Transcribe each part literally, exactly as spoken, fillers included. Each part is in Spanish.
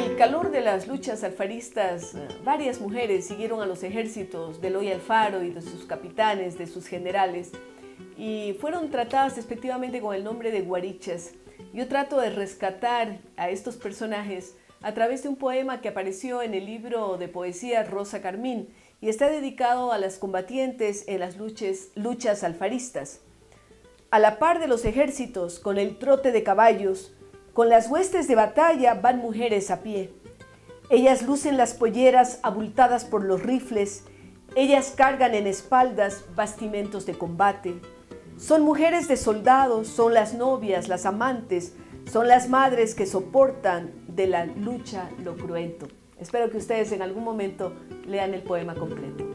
el calor de las luchas alfaristas, varias mujeres siguieron a los ejércitos de Eloy Alfaro y de sus capitanes, de sus generales, y fueron tratadas despectivamente con el nombre de guarichas. Yo trato de rescatar a estos personajes a través de un poema que apareció en el libro de poesía Rosa Carmín y está dedicado a las combatientes en las luchas, luchas alfaristas. A la par de los ejércitos, con el trote de caballos, con las huestes de batalla van mujeres a pie. Ellas lucen las polleras abultadas por los rifles, ellas cargan en espaldas bastimentos de combate. Son mujeres de soldados, son las novias, las amantes, son las madres que soportan de la lucha lo cruento. Espero que ustedes en algún momento lean el poema completo.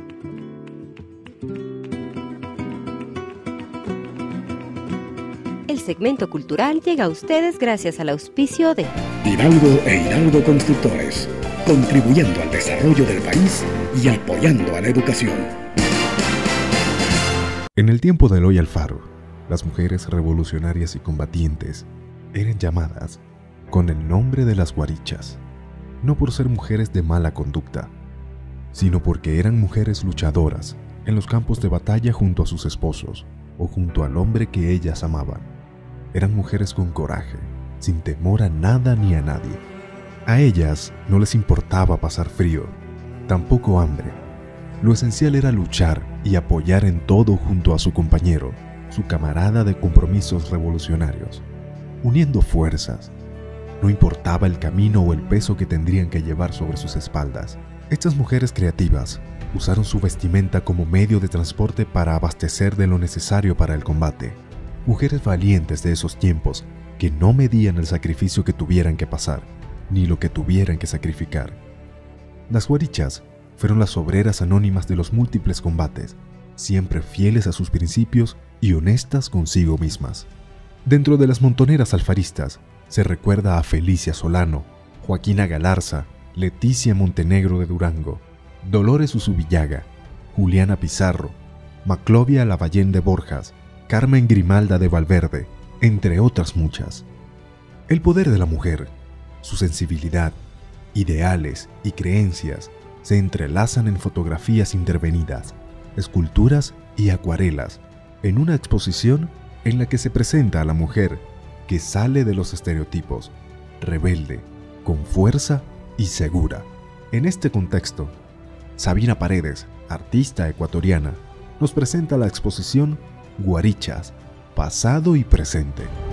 El segmento cultural llega a ustedes gracias al auspicio de Hidalgo e Hidalgo Constructores, contribuyendo al desarrollo del país y apoyando a la educación. En el tiempo de Eloy Alfaro, las mujeres revolucionarias y combatientes eran llamadas con el nombre de las guarichas, no por ser mujeres de mala conducta, sino porque eran mujeres luchadoras en los campos de batalla junto a sus esposos o junto al hombre que ellas amaban. Eran mujeres con coraje, sin temor a nada ni a nadie. A ellas no les importaba pasar frío, tampoco hambre. Lo esencial era luchar y apoyar en todo junto a su compañero, su camarada de compromisos revolucionarios, uniendo fuerzas. No importaba el camino o el peso que tendrían que llevar sobre sus espaldas. Estas mujeres creativas usaron su vestimenta como medio de transporte para abastecer de lo necesario para el combate. Mujeres valientes de esos tiempos que no medían el sacrificio que tuvieran que pasar, ni lo que tuvieran que sacrificar. Las guarichas fueron las obreras anónimas de los múltiples combates, siempre fieles a sus principios y honestas consigo mismas. Dentro de las montoneras alfaristas se recuerda a Felicia Solano, Joaquina Galarza, Leticia Montenegro de Durango, Dolores Usubillaga, Juliana Pizarro, Maclovia Lavallén de Borjas, Carmen Grimalda de Valverde, entre otras muchas. El poder de la mujer, su sensibilidad, ideales y creencias se entrelazan en fotografías intervenidas, esculturas y acuarelas, en una exposición en la que se presenta a la mujer que sale de los estereotipos, rebelde, con fuerza y segura. En este contexto, Sabina Paredes, artista ecuatoriana, nos presenta la exposición Guarichas, pasado y presente.